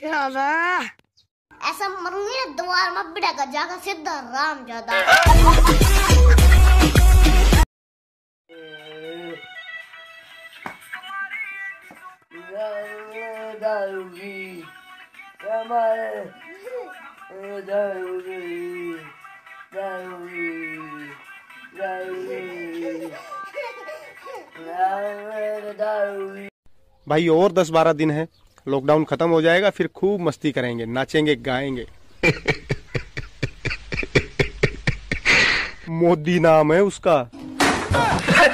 क्या था? ऐसा मरूंगी ना द्वार में बिठा जाकर सीधा राम जादा। भाई और 10-12 दिन है, लॉकडाउन खत्म हो जाएगा, फिर खूब मस्ती करेंगे, नाचेंगे गाएंगे। मोदी नाम है उसका।